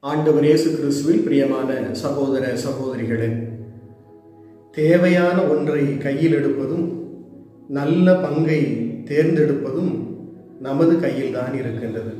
ஆண்டவர் இயேசு கிறிஸ்துவில் பிரியமான சகோதர சகோதரிகளே, தேவையான ஒன்றை கையில் எடுப்பதும் நல்ல பங்கை தேர்ந்தெடுப்பதும் நமது கையில் தான் இருக்கின்றது.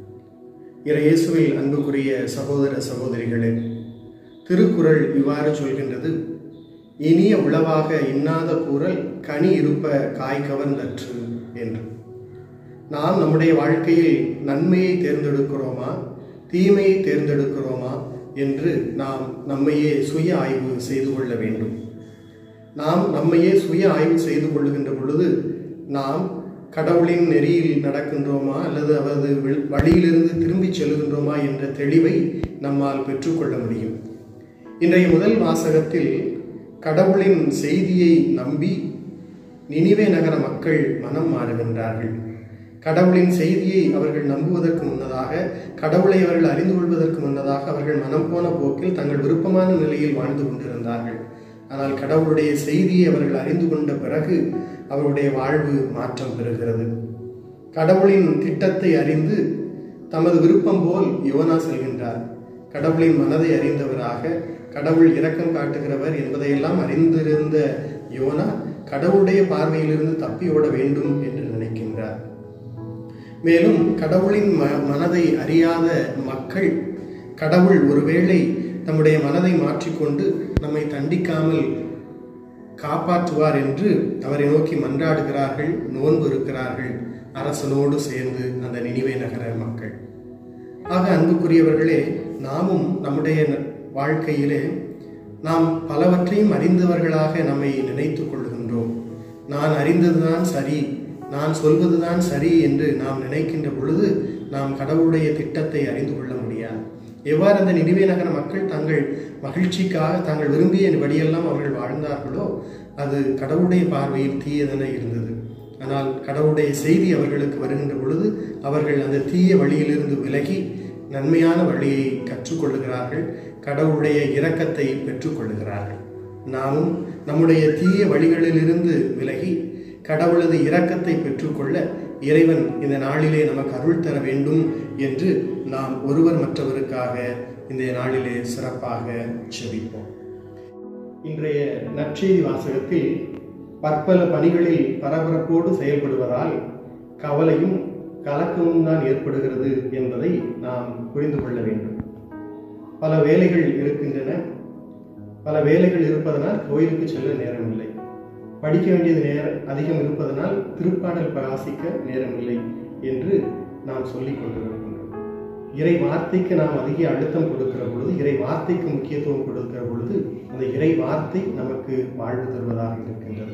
இயேசுவில் அன்புக்குரிய சகோதர சகோதரிகளே, திருக்குறள் இவ்வாறு சொல்கின்றது: இனிய உளவாக இன்னாத கூறல் கனி இருப்ப காய் கவர்ந்தற்று என்று. நாம் நம்முடைய வாழ்க்கையில் நன்மையை தேர்ந்தெடுக்கிறோமா, தீமையை தேர்ந்தெடுக்கிறோமா என்று நாம் நம்மையே சுய ஆய்வு செய்து கொள்ள வேண்டும். நாம் நம்மையே சுய ஆய்வு செய்து கொள்ளுகின்ற பொழுது நாம் கடவுளின் நெறியில் நடக்கின்றோமா அல்லது அவரது வழியிலிருந்து திரும்பி செல்கின்றோமா என்ற தெளிவை நம்மால் பெற்றுக்கொள்ள முடியும். இன்றைய முதல் வாசகத்தில் கடவுளின் செய்தியை நம்பி நினிவே நகர மக்கள் மனம் மாறுகின்றார்கள். கடவுளின் செய்தியை அவர்கள் நம்புவதற்கு முன்னதாக, கடவுளை அவர்கள் அறிந்து கொள்வதற்கு முன்னதாக அவர்கள் மனம் போன போக்கில் தங்கள் விருப்பமான நிலையில் வாழ்ந்து கொண்டிருந்தார்கள். ஆனால் கடவுளுடைய செய்தியை அவர்கள் அறிந்து கொண்ட பிறகு அவருடைய வாழ்வு மாற்றம் பெறுகிறது. கடவுளின் திட்டத்தை அறிந்து தமது விருப்பம் போல் யோனா செல்கின்றார். கடவுளின் மனதை அறிந்தவராக, கடவுள் இரக்கம் காட்டுகிறவர் என்பதையெல்லாம் அறிந்திருந்த யோனா கடவுளுடைய பார்வையிலிருந்து தப்பி ஓட வேண்டும் என்று நினைக்கின்றார். மேலும் கடவுளின் மனதை அறியாத மக்கள் கடவுள் ஒருவேளை நம்முடைய மனதை மாற்றிக்கொண்டு நம்மை தண்டிக்காமல் காப்பாற்றுவார் என்று அவரை நோக்கி மன்றாடுகிறார்கள், நோன்பு இருக்கிறார்கள் அரசனோடு சேர்ந்து அந்த நினிவே நகர மக்கள். ஆக அன்புக்குரியவர்களே, நாமும் நம்முடைய வாழ்க்கையிலே நாம் பலவற்றையும் அறிந்தவர்களாக நம்மை நினைத்து கொள்கின்றோம். நான் அறிந்ததுதான் சரி, நான் சொல்வதுதான் சரி என்று நாம் நினைக்கின்ற பொழுது நாம் கடவுளுடைய திட்டத்தை அறிந்து கொள்ள முடியாது. எவ்வாறு அந்த நினிவே நகர மக்கள் தங்கள் மகிழ்ச்சிக்காக தாங்கள் விரும்பிய வழியெல்லாம் அவர்கள் வாழ்ந்தார்களோ அது கடவுளுடைய பார்வையில் தீயதென இருந்தது. ஆனால் கடவுளுடைய செய்தி அவர்களுக்கு வருகின்ற பொழுது அவர்கள் அந்த தீய வழியிலிருந்து விலகி நன்மையான வழியை கற்றுக்கொள்ளுகிறார்கள், கடவுளுடைய இரக்கத்தை பெற்றுக்கொள்ளுகிறார்கள். நாமும் நம்முடைய தீய வழிகளிலிருந்து விலகி கடவுளது இரக்கத்தை பெற்றுக்கொள்ள இறைவன் இந்த நாளிலே நமக்கு அருள் தர வேண்டும் என்று நாம் ஒருவர் மற்றவருக்காக இந்த நாளிலே சிறப்பாக செபிப்போம். இன்றைய நற்செய்தி வாசகத்தில் பற்பல பணிகளில் பரபரப்போடு செயல்படுவதால் கவலையும் கலக்கமும் தான் ஏற்படுகிறது என்பதை நாம் புரிந்து கொள்ள வேண்டும். பல வேலைகள் இருக்கின்றன. பல வேலைகள் இருப்பதனால் கோயிலுக்கு செல்ல நேரமில்லை. படிக்க வேண்டியது அதிகம் இருப்பதனால் திருப்பாடல் வாசிக்க நேரமில்லை என்று நாம் சொல்லிக் கொண்டிருக்கின்றோம். இறை வார்த்தைக்கு நாம் அதிக அழுத்தம் கொடுக்கிற பொழுது, இறை வார்த்தைக்கு முக்கியத்துவம் கொடுக்கிற பொழுது அந்த இறை வார்த்தை நமக்கு வாழ்வு தருவதாக இருக்கின்றது.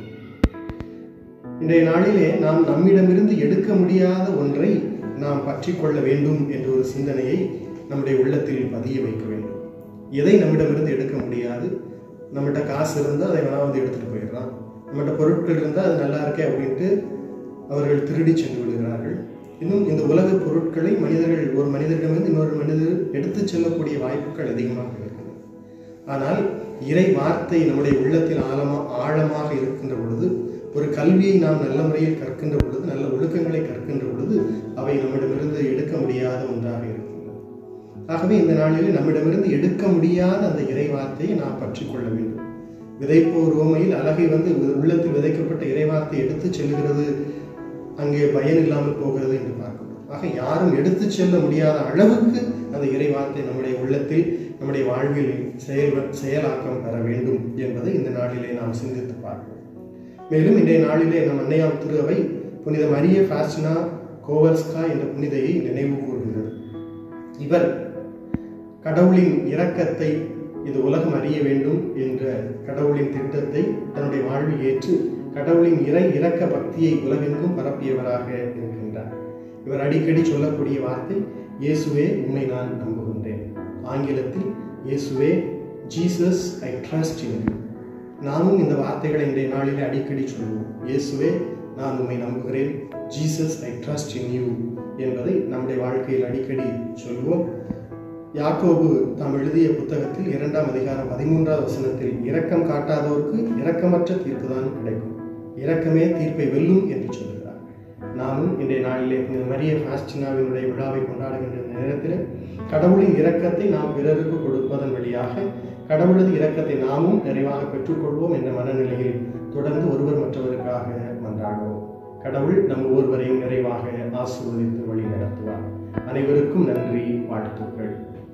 இன்றைய நாளிலே நாம் நம்மிடமிருந்து எடுக்க முடியாத ஒன்றை நாம் பற்றி கொள்ள வேண்டும் என்ற ஒரு சிந்தனையை நம்முடைய உள்ளத்தில் பதிய வைக்க வேண்டும். எதை நம்மிடமிருந்து எடுக்க முடியாது? நம்மகிட்ட காசு இருந்தால் அதை வேணா எடுத்துட்டு போயிடலாம். நம்மகிட்ட பொருட்கள் இருந்தால் அது நல்லா இருக்கே அப்படின்ட்டு அவர்கள் திருடி சென்று விடுகிறார்கள். இன்னும் இந்த உலக பொருட்களை மனிதர்கள் ஒரு மனிதரிடமிருந்து இன்னொரு மனிதர் எடுத்து செல்லக்கூடிய வாய்ப்புகள் அதிகமாக இருக்கிறது. ஆனால் இறை வார்த்தை நம்முடைய உள்ளத்தில் ஆழமாக இருக்கின்ற பொழுது, ஒரு கல்வியை நாம் நல்ல முறையில் கற்கின்ற பொழுது, நல்ல ஒழுக்கங்களை கற்கின்ற பொழுது அவை நம்மிடமிருந்து எடுக்க முடியாத ஒன்றாக இருக்கின்றது. ஆகவே இந்த நாளிலே நம்மிடமிருந்து எடுக்க முடியாத அந்த இறை வார்த்தையை நாம் பற்றி கொள்ள வேண்டும். விதைப்போர் உவமையில் அழகை உள்ளத்தில் விதைக்கப்பட்ட இறைவார்த்தை எடுத்து செல்கிறது, அங்கே பயன் இல்லாமல் போகிறது என்று பார்க்கிறோம். ஆக யாரும் எடுத்து செல்ல முடியாத அளவுக்கு அந்த இறைவார்த்தை நம்முடைய உள்ளத்தில், நம்முடைய வாழ்வில் செயலாக்கம் பெற வேண்டும் என்பதை இந்த நாளிலே நாம் சிந்தித்து பார்க்கிறோம். மேலும் இன்றைய நாளிலே நம் அன்னையாம் திரு அவை புனித மரிய ஃபாஸ்டினா கோவல்ஸ்கா என்ற புனிதையை நினைவு கூறுகிறது. இவர் கடவுளின் இரக்கத்தை இது உலகம் அறிய வேண்டும் என்ற கடவுளின் திட்டத்தை தன்னுடைய வாழ்வில் ஏற்று கடவுளின் இரக்க பக்தியை உலகெங்கும் பரப்பியவராக இருக்கின்றார். இவர் அடிக்கடி சொல்லக்கூடிய வார்த்தை, இயேசுவே உம்மை நான் நம்புகின்றேன். ஆங்கிலத்தில் இயேசுவே, Jesus I trust in you. நாமும் இந்த வார்த்தைகளை இன்றைய நாளிலே அடிக்கடி சொல்லுவோம். இயேசுவே நான் உம்மை நம்புகிறேன், Jesus I trust in you என்பதை நம்முடைய வாழ்க்கையில் அடிக்கடி சொல்லுவோம். யாக்கோபு தாம் எழுதிய புத்தகத்தில் 2ஆம் அதிகாரம் 13வது வசனத்தில் இரக்கம் காட்டாதோருக்கு இரக்கமற்ற தீர்ப்பு தான் கிடைக்கும், இரக்கமே தீர்ப்பை வெல்லும் என்று சொல்கிறார். நாமும் இன்றைய நாளிலே இந்த மரிய ஃபாஸ்டினாவினுடைய விழாவை கொண்டாடுகின்ற நேரத்தில் கடவுளின் இரக்கத்தை நாம் பிறருக்கு கொடுப்பதன் வழியாக கடவுளது இரக்கத்தை நாமும் நிறைவாக பெற்றுக்கொள்வோம் என்ற மனநிலையில் தொடர்ந்து ஒருவர் மற்றவருக்காக மன்றாடுவோம். கடவுள் நம் ஒருவரையும் நிறைவாக ஆசீர்வதித்து வழி நடத்துவார். அனைவருக்கும் நன்றி, வாழ்த்துக்கள்.